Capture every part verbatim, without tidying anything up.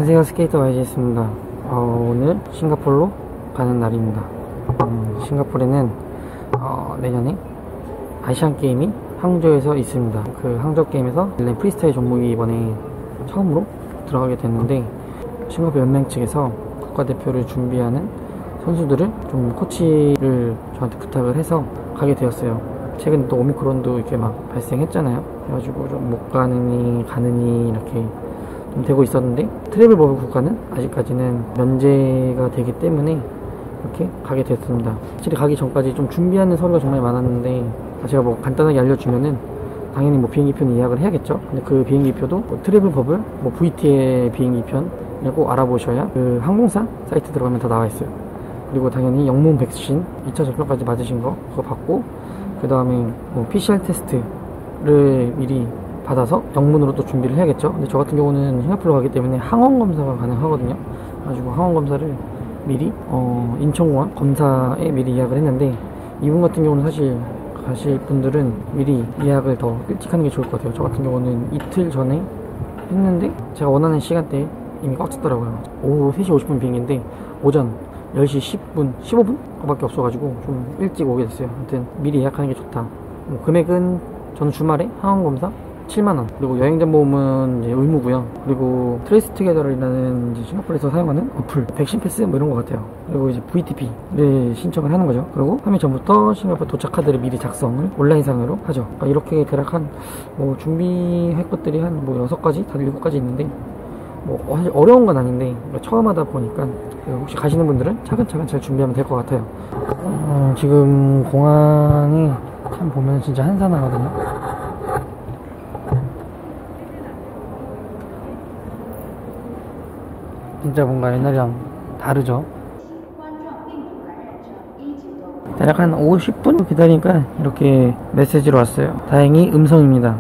안녕하세요, 스케이터 와이지였습니다. 어, 오늘 싱가포르로 가는 날입니다. 음, 싱가포르에는 어, 내년에 아시안게임이 항저우에서 있습니다. 그 항저우 게임에서 일레 프리스타일 종목이 이번에 처음으로 들어가게 됐는데, 싱가포르 연맹 측에서 국가대표를 준비하는 선수들을 좀 코치를 저한테 부탁을 해서 가게 되었어요. 최근 또 오미크론도 이렇게 막 발생했잖아요. 그래가지고 좀 못 가느니 가느니 이렇게 좀 되고 있었는데, 트래블 버블 국가는 아직까지는 면제가 되기 때문에 이렇게 가게 됐습니다. 확실히 가기 전까지 좀 준비하는 서류가 정말 많았는데, 제가 뭐 간단하게 알려주면은 당연히 뭐 비행기표는 예약을 해야겠죠. 근데 그 비행기표도 뭐 트래블 버블, 뭐 브이티의 비행기편을 꼭 알아보셔야 그 항공사 사이트 들어가면 다 나와 있어요. 그리고 당연히 영문 백신 이 차 접종까지 맞으신 거 그거 받고, 그 다음에 뭐 피씨알 테스트를 미리 받아서 영문으로 또 준비를 해야겠죠. 근데 저 같은 경우는 싱가포르 가기 때문에 항원 검사가 가능하거든요. 그래가지고 항원 검사를 미리 어 인천공항 검사에 미리 예약을 했는데, 이분 같은 경우는 사실 가실 분들은 미리 예약을 더 일찍 하는 게 좋을 것 같아요. 저 같은 경우는 이틀 전에 했는데 제가 원하는 시간대에 이미 꽉 찼더라고요. 오후 세 시 오십 분 비행기인데 오전 열 시 십 분, 십오 분? 그밖에 없어가지고 좀 일찍 오게 됐어요. 아무튼 미리 예약하는 게 좋다. 뭐 금액은 저는 주말에 항원검사 칠만 원, 그리고 여행잠보험은 이제 의무고요. 그리고 트레이스 투게더라는 이제 싱가포르에서 사용하는 어플, 백신 패스 뭐 이런 것 같아요. 그리고 이제 브이티피를 신청을 하는 거죠. 그리고 삼 일 전부터 싱가포르 도착 카드를 미리 작성을 온라인상으로 하죠. 그러니까 이렇게 대략 한 뭐 준비할 것들이 한 뭐 여섯 가지, 다들 일곱 가지 있는데, 뭐 사실 어려운 건 아닌데 처음 하다 보니까 혹시 가시는 분들은 차근차근 잘 준비하면 될 것 같아요. 어, 지금 공항이 참 보면 진짜 한산하거든요. 진짜 뭔가 옛날이랑 다르죠. 대략 한 오십 분 기다리니까 이렇게 메시지로 왔어요. 다행히 음성입니다.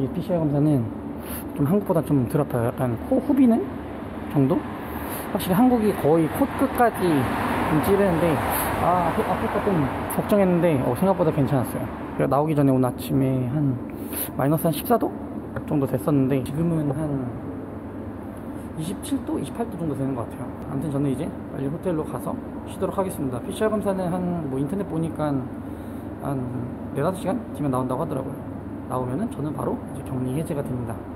여기 피씨알 검사는 좀 한국보다 좀 덜 아파요. 약간 코 후비는 정도? 확실히 한국이 거의 코끝까지 좀 찌르는데, 아, 아플까 좀 걱정했는데, 어, 생각보다 괜찮았어요. 나오기 전에 오늘 아침에 한 마이너스 한 십사 도 정도 됐었는데, 지금은 한 이십칠 도, 이십팔 도 정도 되는 것 같아요. 아무튼 저는 이제 빨리 호텔로 가서 쉬도록 하겠습니다. 피씨알 검사는 한 뭐 인터넷 보니까 한 네다섯 시간 뒤면 나온다고 하더라고요. 나오면은 저는 바로 이제 격리 해제가 됩니다.